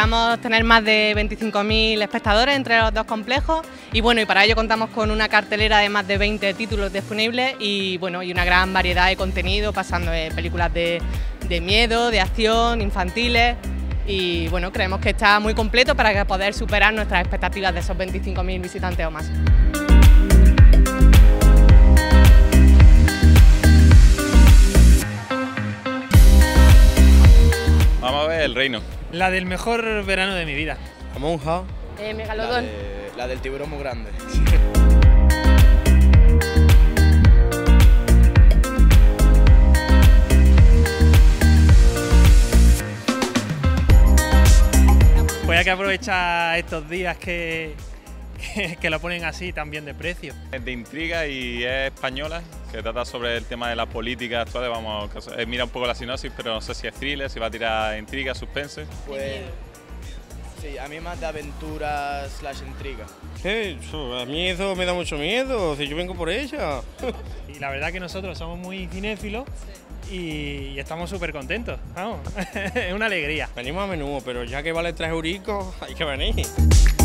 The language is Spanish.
esperamos tener más de 25.000 espectadores entre los dos complejos y bueno, y para ello contamos con una cartelera de más de 20 títulos disponibles y bueno, y una gran variedad de contenido, pasando de películas de miedo, de acción, infantiles y bueno, creemos que está muy completo para poder superar nuestras expectativas de esos 25.000 visitantes o más. Vamos a ver El Reino. La del mejor verano de mi vida. La monja. Megalodón. La del tiburón muy grande. Pues hay que aprovechar estos días que lo ponen así también de precio. Es de intriga y es española, que trata sobre el tema de la política actual. Vamos, mira un poco la sinopsis, pero no sé si es thriller, si va a tirar intriga, suspense. Pues sí, a mí más de aventuras / intriga. A mí eso me da mucho miedo, si yo vengo por ella. Y la verdad que nosotros somos muy cinéfilos y estamos súper contentos, vamos, es una alegría. Venimos a menudo, pero ya que vale 3 euricos, hay que venir.